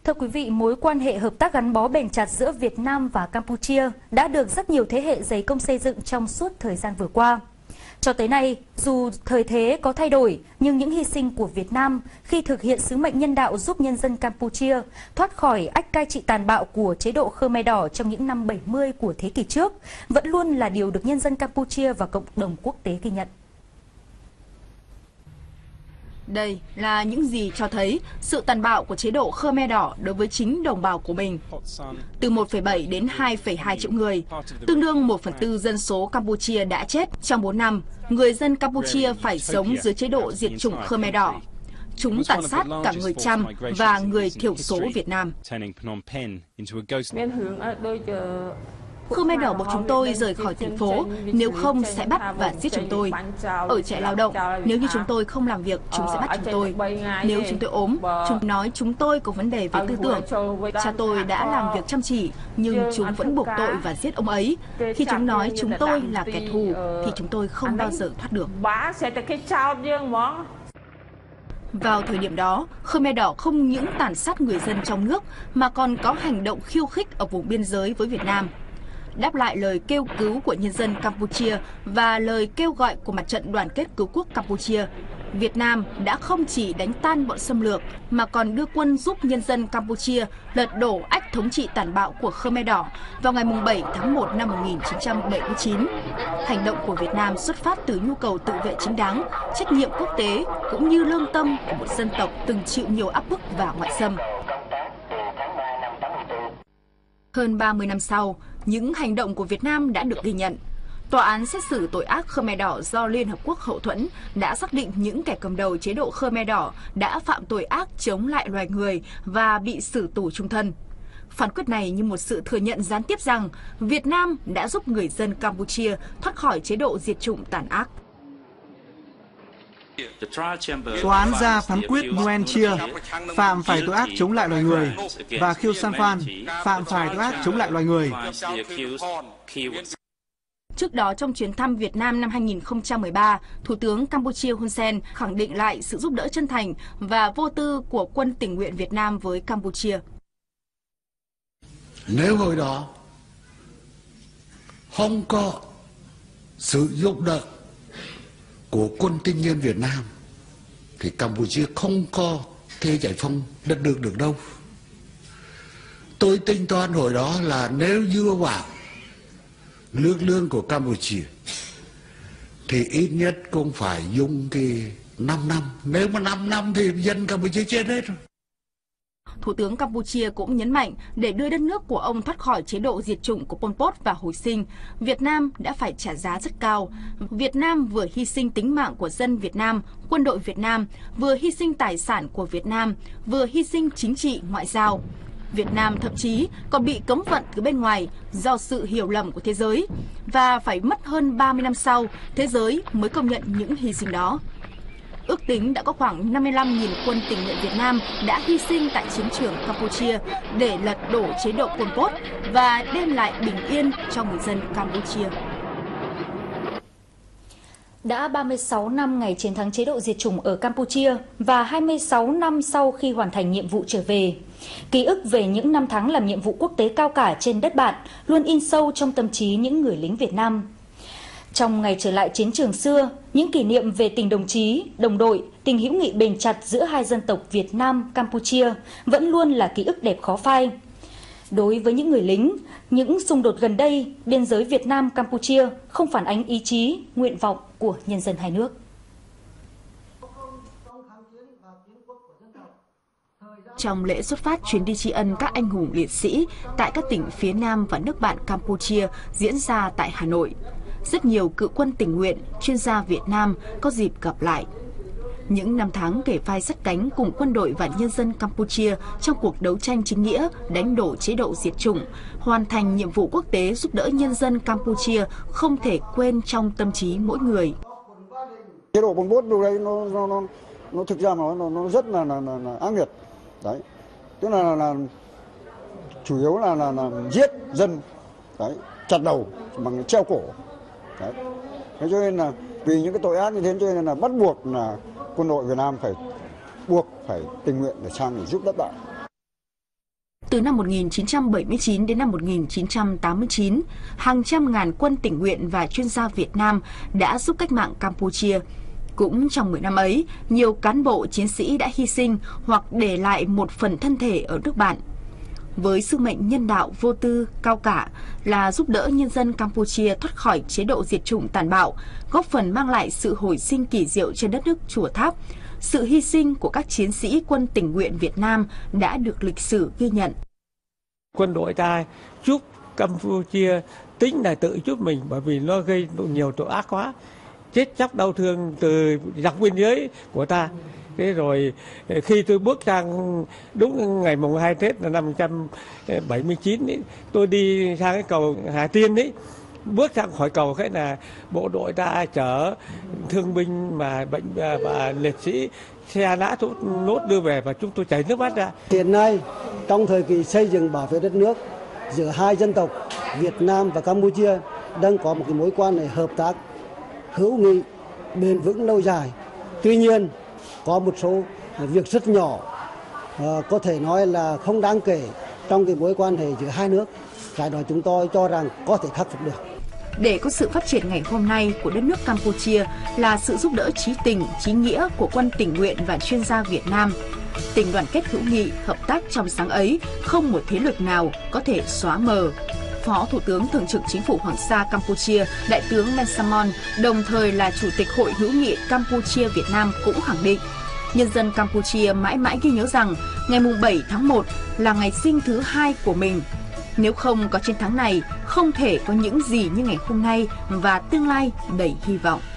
Thưa quý vị, mối quan hệ hợp tác gắn bó bền chặt giữa Việt Nam và Campuchia đã được rất nhiều thế hệ dày công xây dựng trong suốt thời gian vừa qua. Cho tới nay, dù thời thế có thay đổi, nhưng những hy sinh của Việt Nam khi thực hiện sứ mệnh nhân đạo giúp nhân dân Campuchia thoát khỏi ách cai trị tàn bạo của chế độ Khmer Đỏ trong những năm 70 của thế kỷ trước vẫn luôn là điều được nhân dân Campuchia và cộng đồng quốc tế ghi nhận. Đây là những gì cho thấy sự tàn bạo của chế độ Khmer Đỏ đối với chính đồng bào của mình. Từ 1,7 đến 2,2 triệu người, tương đương 1/4 dân số Campuchia đã chết trong 4 năm. Người dân Campuchia phải sống dưới chế độ diệt chủng Khmer Đỏ. Chúng tàn sát cả người Cham và người thiểu số Việt Nam. Khmer Đỏ buộc chúng tôi rời khỏi thành phố, nếu không sẽ bắt và giết chúng tôi. Ở trại lao động, nếu như chúng tôi không làm việc, chúng sẽ bắt chúng tôi. Nếu chúng tôi ốm, chúng nói chúng tôi có vấn đề về tư tưởng. Cha tôi đã làm việc chăm chỉ, nhưng chúng vẫn buộc tội và giết ông ấy. Khi chúng nói chúng tôi là kẻ thù, thì chúng tôi không bao giờ thoát được. Vào thời điểm đó, Khmer Đỏ không những tàn sát người dân trong nước, mà còn có hành động khiêu khích ở vùng biên giới với Việt Nam. Đáp lại lời kêu cứu của nhân dân Campuchia và lời kêu gọi của Mặt trận Đoàn kết Cứu quốc Campuchia, Việt Nam đã không chỉ đánh tan bọn xâm lược mà còn đưa quân giúp nhân dân Campuchia lật đổ ách thống trị tàn bạo của Khmer Đỏ vào ngày 7 tháng 1 năm 1979. Hành động của Việt Nam xuất phát từ nhu cầu tự vệ chính đáng, trách nhiệm quốc tế cũng như lương tâm của một dân tộc từng chịu nhiều áp bức và ngoại xâm. Hơn 30 năm sau, những hành động của Việt Nam đã được ghi nhận. Tòa án xét xử tội ác Khmer Đỏ do Liên Hợp Quốc hậu thuẫn đã xác định những kẻ cầm đầu chế độ Khmer Đỏ đã phạm tội ác chống lại loài người và bị xử tù chung thân. Phán quyết này như một sự thừa nhận gián tiếp rằng Việt Nam đã giúp người dân Campuchia thoát khỏi chế độ diệt chủng tàn ác. Tòa án ra phán quyết Nguyen Chia phạm phải tội ác chống lại loài người và Khieu Samphan phạm phải tội ác chống lại loài người. Trước đó, trong chuyến thăm Việt Nam năm 2013, Thủ tướng Campuchia Hun Sen khẳng định lại sự giúp đỡ chân thành và vô tư của quân tình nguyện Việt Nam với Campuchia. Nếu hồi đó không có sự giúp đỡ của quân tình nguyện Việt Nam thì Campuchia không có thể giải phóng đất nước được đâu. Tôi tính toán hồi đó là nếu dựa vào lực lượng của Campuchia thì ít nhất cũng phải dùng cái 5 năm. Nếu mà 5 năm thì dân Campuchia chết hết rồi. Thủ tướng Campuchia cũng nhấn mạnh để đưa đất nước của ông thoát khỏi chế độ diệt chủng của Pol Pot và hồi sinh, Việt Nam đã phải trả giá rất cao. Việt Nam vừa hy sinh tính mạng của dân Việt Nam, quân đội Việt Nam, vừa hy sinh tài sản của Việt Nam, vừa hy sinh chính trị, ngoại giao. Việt Nam thậm chí còn bị cấm vận từ bên ngoài do sự hiểu lầm của thế giới và phải mất hơn 30 năm sau, thế giới mới công nhận những hy sinh đó. Ước tính đã có khoảng 55.000 quân tình nguyện Việt Nam đã hy sinh tại chiến trường Campuchia để lật đổ chế độ Pol Pot và đem lại bình yên cho người dân Campuchia. Đã 36 năm ngày chiến thắng chế độ diệt chủng ở Campuchia và 26 năm sau khi hoàn thành nhiệm vụ trở về, ký ức về những năm tháng làm nhiệm vụ quốc tế cao cả trên đất bạn luôn in sâu trong tâm trí những người lính Việt Nam. Trong ngày trở lại chiến trường xưa, những kỷ niệm về tình đồng chí, đồng đội, tình hữu nghị bền chặt giữa hai dân tộc Việt Nam, Campuchia vẫn luôn là ký ức đẹp khó phai. Đối với những người lính, những xung đột gần đây, biên giới Việt Nam, Campuchia không phản ánh ý chí, nguyện vọng của nhân dân hai nước. Trong lễ xuất phát chuyến đi tri ân các anh hùng liệt sĩ tại các tỉnh phía Nam và nước bạn Campuchia diễn ra tại Hà Nội, rất nhiều cựu quân tình nguyện, chuyên gia Việt Nam có dịp gặp lại. Những năm tháng kề vai sát cánh cùng quân đội và nhân dân Campuchia trong cuộc đấu tranh chính nghĩa đánh đổ chế độ diệt chủng, hoàn thành nhiệm vụ quốc tế giúp đỡ nhân dân Campuchia không thể quên trong tâm trí mỗi người. Chế độ Pol Pot lúc đấy nó thực ra nó rất là ác nghiệt. Đấy. Tức là chủ yếu là giết dân, đấy, chặt đầu bằng treo cổ. Đấy. Thế cho nên là vì những cái tội ác như thế cho nên là bắt buộc là quân đội Việt Nam phải tình nguyện để sang để giúp đất bạn. Từ năm 1979 đến năm 1989, hàng trăm ngàn quân tình nguyện và chuyên gia Việt Nam đã giúp cách mạng Campuchia. Cũng trong 10 năm ấy, nhiều cán bộ chiến sĩ đã hy sinh hoặc để lại một phần thân thể ở nước bạn. Với sứ mệnh nhân đạo vô tư, cao cả là giúp đỡ nhân dân Campuchia thoát khỏi chế độ diệt chủng tàn bạo, góp phần mang lại sự hồi sinh kỳ diệu trên đất nước Chùa Tháp, sự hy sinh của các chiến sĩ quân tình nguyện Việt Nam đã được lịch sử ghi nhận. Quân đội ta giúp Campuchia tính là tự giúp mình, bởi vì nó gây nhiều tội ác quá, chết chóc đau thương từ dọc biên giới của ta. Thế rồi khi tôi bước sang đúng ngày mùng 2 Tết là năm 1979 ấy, tôi đi sang cái cầu Hà Tiên ấy, bước ra khỏi cầu cái là bộ đội ta chở thương binh mà bệnh và liệt sĩ xe nã nốt đưa về và chúng tôi chảy nước mắt ra. Hiện nay trong thời kỳ xây dựng bảo vệ đất nước giữa hai dân tộc Việt Nam và Campuchia đang có một cái mối quan hệ hợp tác hữu nghị bền vững lâu dài. Tuy nhiên có một số việc rất nhỏ, có thể nói là không đáng kể trong cái mối quan hệ giữa hai nước. Cái đó chúng tôi cho rằng có thể khắc phục được. Để có sự phát triển ngày hôm nay của đất nước Campuchia là sự giúp đỡ chí tình, chí nghĩa của quân tình nguyện và chuyên gia Việt Nam. Tình đoàn kết hữu nghị, hợp tác trong sáng ấy không một thế lực nào có thể xóa mờ. Phó Thủ tướng Thường trực Chính phủ Hoàng sa Campuchia, Đại tướng Men Samon, đồng thời là Chủ tịch Hội hữu nghị Campuchia Việt Nam cũng khẳng định, nhân dân Campuchia mãi mãi ghi nhớ rằng ngày 7 tháng 1 là ngày sinh thứ 2 của mình. Nếu không có chiến thắng này, không thể có những gì như ngày hôm nay và tương lai đầy hy vọng.